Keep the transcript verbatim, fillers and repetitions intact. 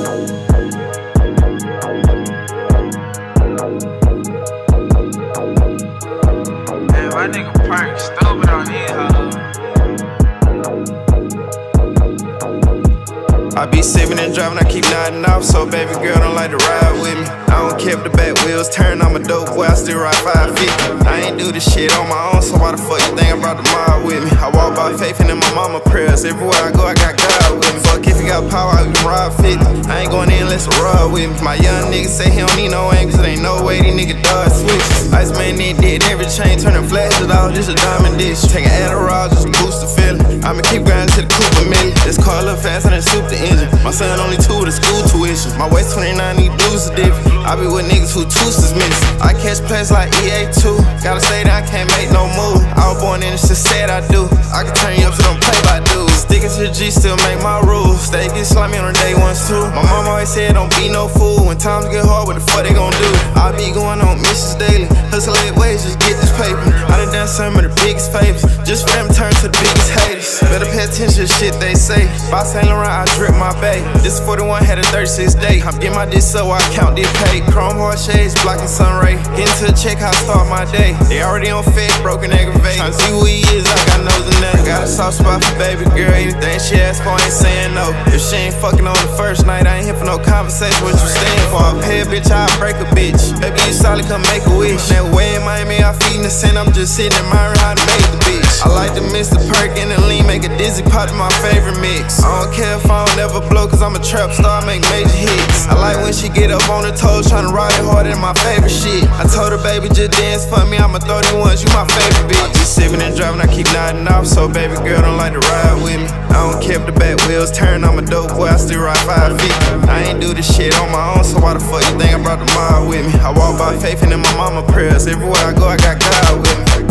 Man, my nigga Perk stupid on these hoes. I be sippin' and driving, I keep nodding off, so baby girl don't like to ride with me. I don't care if the back wheels turn, I'm a dope boy, I still ride five fifty. I ain't do this shit on my own, so why the fuck you think I brought the mob with me? I walk by faith and in my mama prayers, everywhere I go I got God with me. Fuck if you got power, I can ride fifty. I ain't going in unless I ride with me. My young nigga say he don't need no angles, ain't no way these niggas dodge switches. Ice man then did every chain, turning flashes off, just a diamond dish. Taking Adderall just to boost the feeling. I'ma keep grinding to the Cooper million. This car look faster than super engine. My son only two with the school tuition. My waist twenty-nine, these dudes are different. I be with niggas who tooth is missing. I catch plays like E A two. Gotta stay down, can't make no move. I was born in it's just said I do. I can turn you up so don't play by dudes. Sticking to the G, still make my rules. They get slimy on the day ones too. My mama always said don't be no fool. When times get hard, what the fuck they gon' do? I be going on missions daily. Hustle eight ways, just get this paper. I done done some of the biggest favors. Just for them turn to the biggest haters. Better pay attention to shit they say. By Saint Laurent, I drip my bay. This forty-one had a thirty-six day. I'm getting my dick so I count this pay. Chrome hard shades, blocking sun ray. Getting to the check, how I start my day. They already on fed, broken, aggravated. Tryna see who he is, I got nose and neck. Got a soft spot for baby girl. Anything she ask for, ain't saying no. If she ain't fucking on the first night, I ain't here for no conversation. What you staying for? I pay a bitch, I break a bitch. Baby, you solid, come make a wish. That way in Miami, I feeding the scent. I'm just sitting admiring how to make the bitch. I like to mix the perk and the lean, make a dizzy pop to my favorite mix. I don't care if I don't ever blow, cause I'm a trap star, make major hits. I like when she get up on her toes, tryna ride it harder than my favorite shit. I told her, baby, just dance for me, I'ma throw them ones, you my favorite bitch. I be sippin' and driving, I keep nodding off, so baby girl don't like to ride with me. I don't care if the back wheels turn, I'm a dope boy, I still ride five fifty. I ain't do this shit on my own, so why the fuck you think I brought the mob with me? I walk by faith and in my mama prayers, everywhere I go I got God with me.